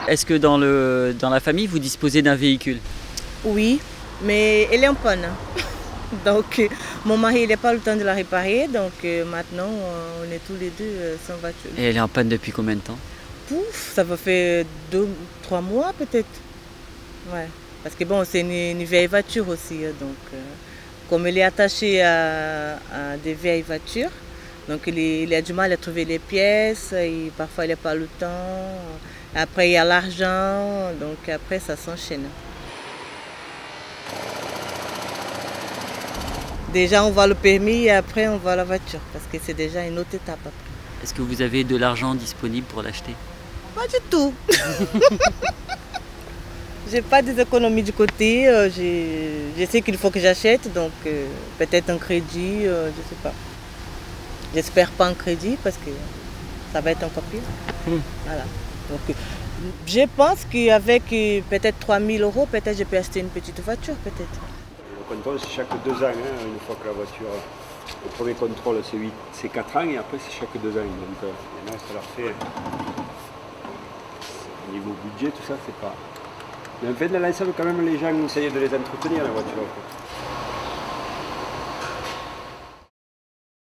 Est-ce que dans la famille, vous disposez d'un véhicule? Oui, mais elle est en panne. Donc, mon mari, il n'a pas le temps de la réparer. Donc, maintenant, on est tous les deux sans voiture. Et elle est en panne depuis combien de temps? Pouf, ça va faire 2, 3 mois peut-être. Ouais. Parce que bon, c'est une vieille voiture aussi. Donc, comme elle est attachée à des vieilles voitures, donc il a du mal à trouver les pièces. Et parfois, il n'a pas le temps. Après, il y a l'argent. Donc, après, ça s'enchaîne. Déjà, on voit le permis et après, on voit la voiture. Parce que c'est déjà une autre étape après. Est-ce que vous avez de l'argent disponible pour l'acheter? Pas du tout. J'ai pas des économies du côté. Je sais qu'il faut que j'achète. Donc, peut-être un crédit, je sais pas. J'espère pas un crédit parce que ça va être encore pire. Voilà. Donc, je pense qu'avec peut-être 3 000 €, peut-être je peux acheter une petite voiture, peut-être. Le contrôle, c'est chaque 2 ans, hein, une fois que la voiture. Le premier contrôle, c'est 4 ans et après, c'est chaque 2 ans. Donc, il y en a, ça leur fait. Au niveau budget, tout ça, c'est pas. Mais en fait, dans l'ensemble, quand même, les gens essayaient de les entretenir, la voiture.